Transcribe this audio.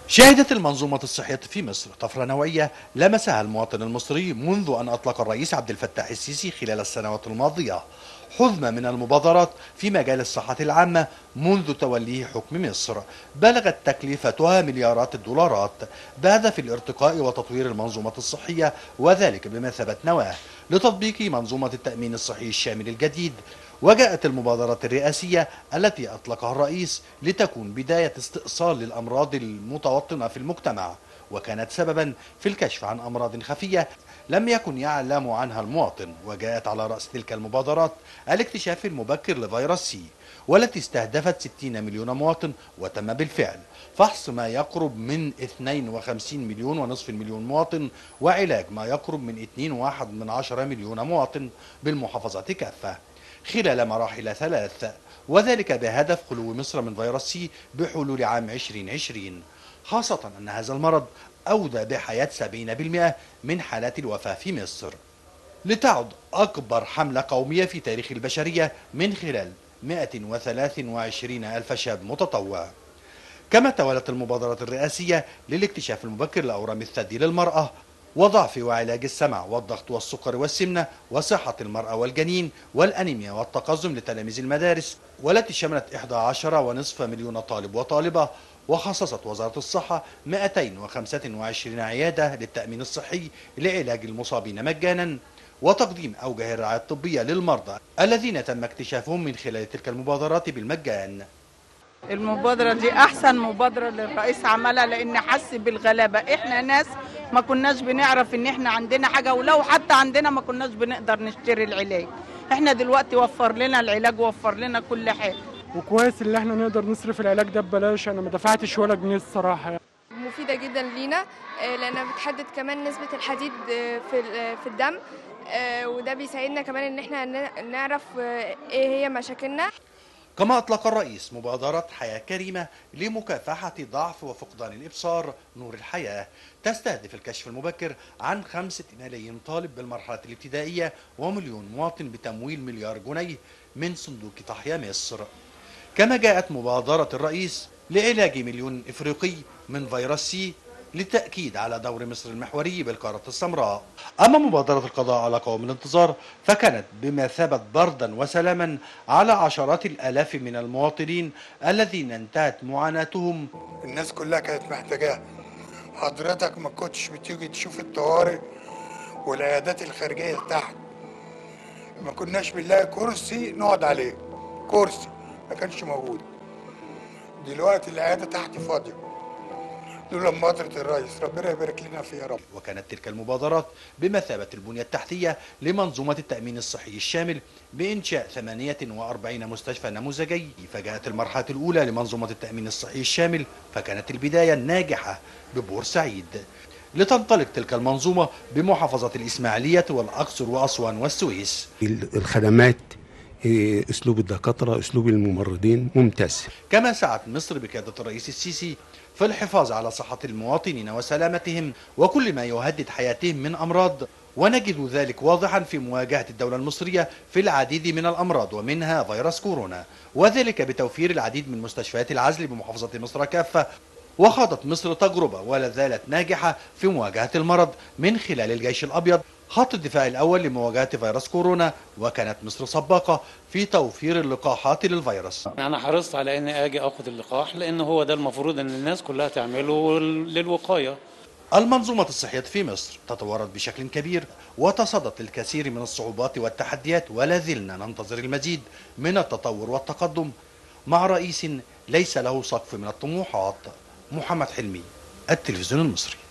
شهدت المنظومة الصحية في مصر طفرة نوعية لمسها المواطن المصري منذ أن أطلق الرئيس عبد الفتاح السيسي خلال السنوات الماضية حزمة من المبادرات في مجال الصحة العامة منذ توليه حكم مصر، بلغت تكلفتها مليارات الدولارات بهدف الارتقاء وتطوير المنظومة الصحية، وذلك بمثابة نواة لتطبيق منظومة التأمين الصحي الشامل الجديد. وجاءت المبادرة الرئاسية التي أطلقها الرئيس لتكون بداية استئصال للأمراض المتوطنة في المجتمع، وكانت سببا في الكشف عن أمراض خفية لم يكن يعلم عنها المواطن. وجاءت على رأس تلك المبادرات الاكتشاف المبكر لفيروس سي، والتي استهدفت 60 مليون مواطن، وتم بالفعل فحص ما يقرب من 52 مليون ونصف المليون مواطن، وعلاج ما يقرب من 2.1 مليون مواطن بالمحافظات كافة خلال مراحل ثلاث، وذلك بهدف خلو مصر من فيروس سي بحلول عام 2020، خاصة أن هذا المرض أودى بحياة 70% من حالات الوفاة في مصر، لتعد أكبر حملة قومية في تاريخ البشرية من خلال 123 ألف شاب متطوع. كما تولت المبادرة الرئاسية للاكتشاف المبكر لأورام الثدي للمرأة وضعف وعلاج السمع والضغط والسكر والسمنة وصحة المرأة والجنين والأنيميا والتقزم لتلاميذ المدارس، والتي شملت 11.5 مليون طالب وطالبة. وخصصت وزارة الصحة 225 عيادة للتأمين الصحي لعلاج المصابين مجانا وتقديم أوجه الرعاية الطبية للمرضى الذين تم اكتشافهم من خلال تلك المبادرات بالمجان. المبادرة دي أحسن مبادرة للرئيس عملها، لأن حس بالغلابة. إحنا ناس ما كناش بنعرف إن إحنا عندنا حاجة، ولو حتى عندنا ما كناش بنقدر نشتري العلاج. إحنا دلوقتي وفر لنا العلاج ووفر لنا كل حاجة، وكويس اللي إحنا نقدر نصرف العلاج ده ببلاش. أنا ما دفعتش ولا جنيه الصراحة يعني. مفيدة جدا لينا لأنها بتحدد كمان نسبة الحديد في الدم، وده بيساعدنا كمان إن إحنا نعرف إيه هي مشاكلنا. كما أطلق الرئيس مبادرة حياة كريمة لمكافحة ضعف وفقدان الإبصار نور الحياة، تستهدف الكشف المبكر عن 5 ملايين طالب بالمرحلة الابتدائية ومليون مواطن بتمويل مليار جنيه من صندوق تحيا مصر. كما جاءت مبادرة الرئيس لعلاج مليون إفريقي من فيروس سي للتأكيد على دور مصر المحوري بالقارة السمراء. أما مبادرة القضاء على قوم الانتظار فكانت بمثابة بردا وسلاما على عشرات الآلاف من المواطنين الذين انتهت معاناتهم. الناس كلها كانت محتاجاها، حضرتك ما كنتش بتيجي تشوف الطوارئ والعيادات الخارجية تحت، ما كناش بنلاقي كرسي نقعد عليه، كرسي ما كانش موجود. دلوقتي العيادة تحت فاضية لولا مبادرة الرئيس، ربنا يبارك لنا فيها يا رب. وكانت تلك المبادرات بمثابة البنية التحتية لمنظومة التأمين الصحي الشامل بإنشاء 48 مستشفى نموذجي. فجاءت المرحلة الأولى لمنظومة التأمين الصحي الشامل، فكانت البداية الناجحة ببورسعيد، لتنطلق تلك المنظومة بمحافظة الإسماعيلية والأقصر وأسوان والسويس. الخدمات، اسلوب الدكاتره، اسلوب الممرضين ممتاز. كما سعت مصر بقيادة الرئيس السيسي في الحفاظ على صحة المواطنين وسلامتهم وكل ما يهدد حياتهم من أمراض، ونجد ذلك واضحا في مواجهة الدولة المصرية في العديد من الأمراض ومنها فيروس كورونا، وذلك بتوفير العديد من مستشفيات العزل بمحافظة مصر كافة. وخاضت مصر تجربة ولا زالت ناجحة في مواجهة المرض من خلال الجيش الأبيض، خط الدفاع الأول لمواجهة فيروس كورونا، وكانت مصر سباقة في توفير اللقاحات للفيروس. أنا حرصت على إني أجي أخذ اللقاح، لأن هو ده المفروض إن الناس كلها تعمله للوقاية. المنظومة الصحية في مصر تطورت بشكل كبير وتصدت الكثير من الصعوبات والتحديات، ولا زلنا ننتظر المزيد من التطور والتقدم مع رئيس ليس له سقف من الطموحات. محمد حلمي، التلفزيون المصري.